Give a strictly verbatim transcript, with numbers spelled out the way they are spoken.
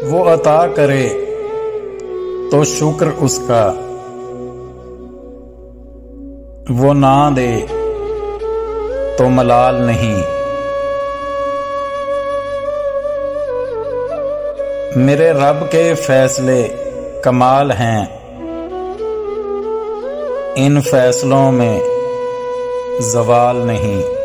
वो अता करे तो शुक्र उसका, वो ना दे तो मलाल नहीं। मेरे रब के फैसले कमाल हैं, इन फैसलों में ज़वाल नहीं।